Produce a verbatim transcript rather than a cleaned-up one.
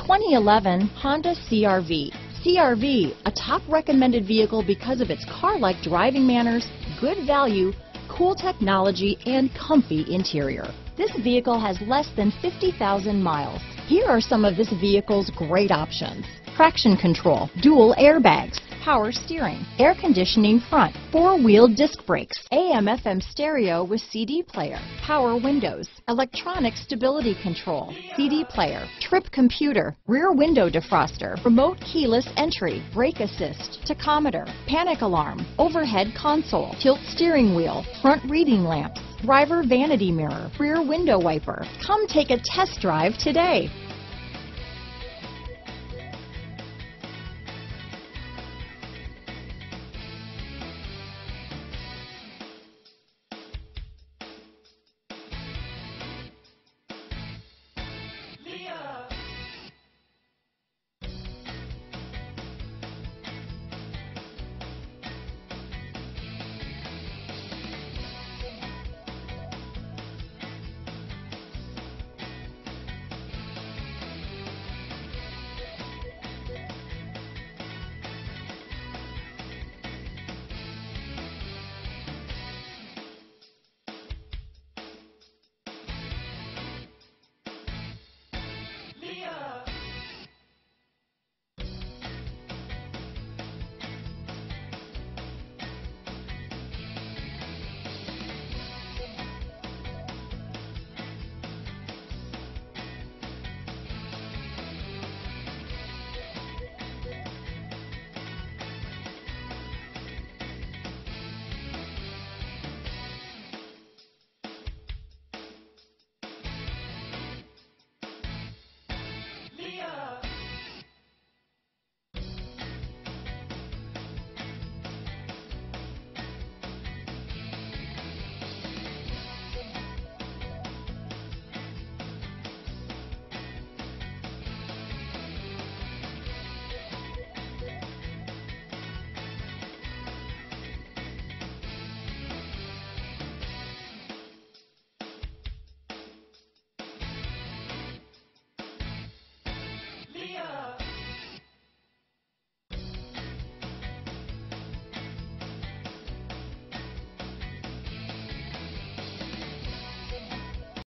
twenty eleven Honda C R V. C R V, a top recommended vehicle because of its car-like driving manners, good value, cool technology, and comfy interior. This vehicle has less than fifty thousand miles. Here are some of this vehicle's great options: traction control, dual airbags, power steering, air conditioning front, four-wheel disc brakes, A M F M stereo with C D player, power windows, electronic stability control, C D player, trip computer, rear window defroster, remote keyless entry, brake assist, tachometer, panic alarm, overhead console, tilt steering wheel, front reading lamps, driver vanity mirror, rear window wiper. Come take a test drive today.